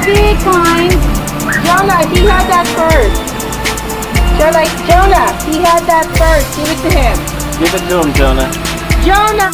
Be kind. Jonah, he had that first. Jonah, he had that first. Give it to him. Give it to him, Jonah. Jonah!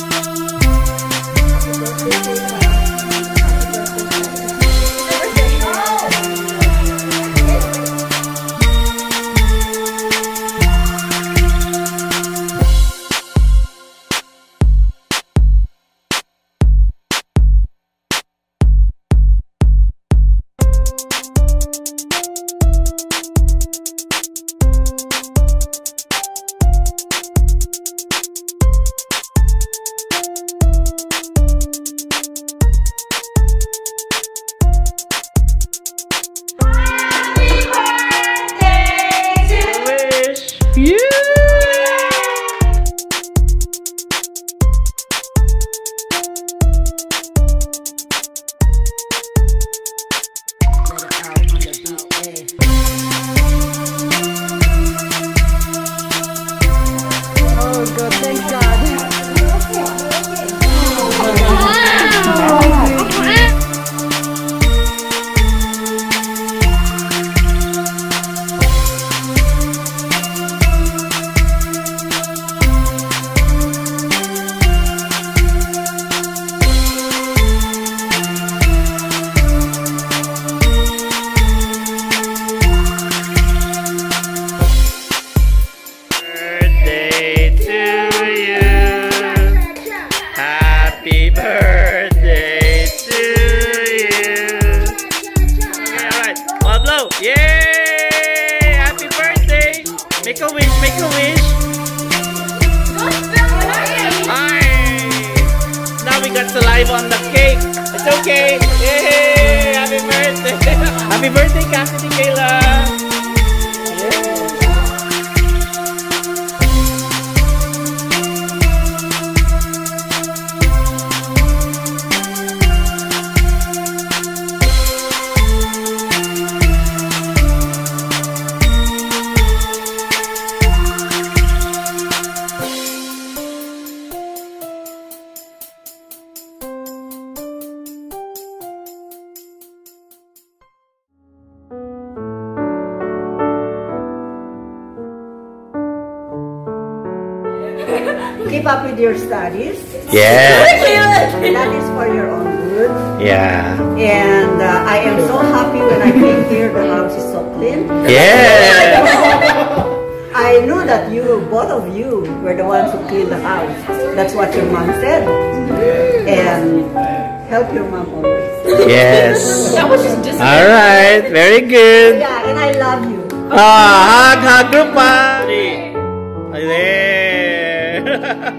Yay! Happy birthday! Make a wish, make a wish. Hi! Now we got saliva on the cake. It's okay. Yay! Happy birthday! Happy birthday, Cassidy Kayla! Keep up with your studies. Yeah. That is for your own good. Yeah. And I am so happy when I came here. The house is so clean. Yeah. I knew that you, both of you, were the ones who cleaned the house. That's what your mom said. And help your mom always. Yes. That was just All right. Very good. Yeah, and I love you. Hug, hug, group party. There.